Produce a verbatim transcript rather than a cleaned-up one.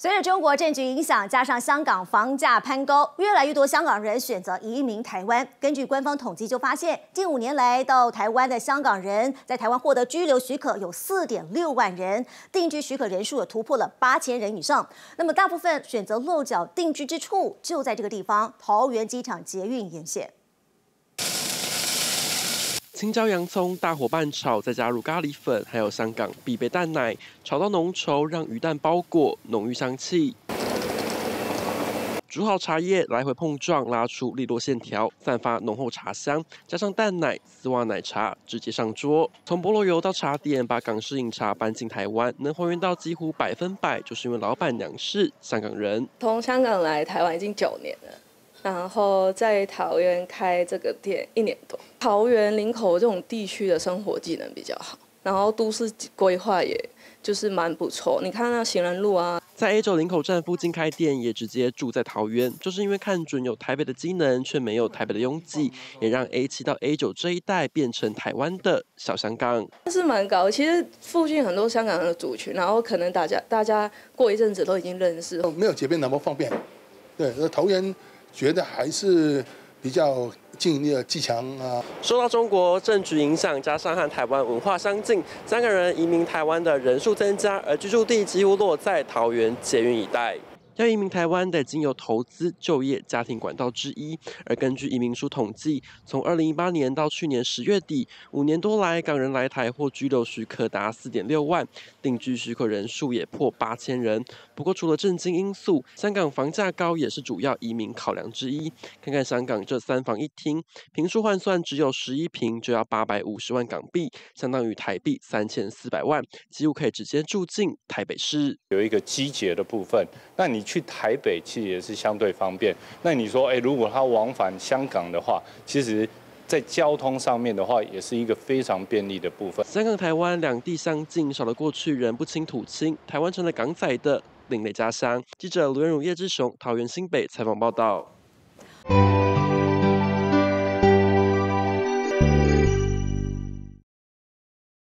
随着中国政局影响，加上香港房价攀高，越来越多香港人选择移民台湾。根据官方统计，就发现近五年来到台湾的香港人，在台湾获得居留许可有四点六万人，定居许可人数也突破了八千人以上。那么大部分选择落脚定居之处就在这个地方——桃园机场捷运沿线。 青椒洋葱大火拌炒，再加入咖喱粉，还有香港必备蛋奶，炒到浓稠，让鱼蛋包裹，浓郁香气。煮好茶叶，来回碰撞，拉出利落线条，散发浓厚茶香，加上蛋奶、丝袜奶茶，直接上桌。从菠萝油到茶点，把港式饮茶搬进台湾，能还原到几乎百分百，就是因为老板娘是香港人。 从香港来台湾已经九年了。 然后在桃园开这个店一年多，桃园林口这种地区的生活技能比较好，然后都市规划也就是蛮不错。你看那行人路啊， 在 A 九林口站附近开店，也直接住在桃园，就是因为看准有台北的机能，却没有台北的拥挤，也让 A 七到 A 九这一带变成台湾的小香港。 是蛮高，其实附近很多香港人的族群，然后可能大家大家过一阵子都已经认识， 没有捷运那么方便。对，那桃园。 觉得还是比较尽力的技强啊。 受到中国政局影响，加上和台湾文化相近，香港人移民台湾的人数增加，而居住地几乎落在桃园捷运一带。 要移民台湾得经由投资、就业、家庭管道之一。而根据移民署统计，从二零一八年到去年十月底，五年多来，港人来台获居留许可达四点六万，定居许可人数也破八千人。不过，除了政经因素，香港房价高也是主要移民考量之一。看看香港这三房一厅，坪数换算只有十一坪，就要八百五十万港币，相当于台币三千四百万，几乎可以直接住进台北市。 有一个机捷的部分，那你 去台北其实也是相对方便。那你说，哎，如果他往返香港的话，其实在交通上面的话，也是一个非常便利的部分。 香港、台湾两地相近，少了过去人不亲土亲，台湾成了港仔的另类家乡。记者卢元儒、叶志雄，桃园新北采访报道。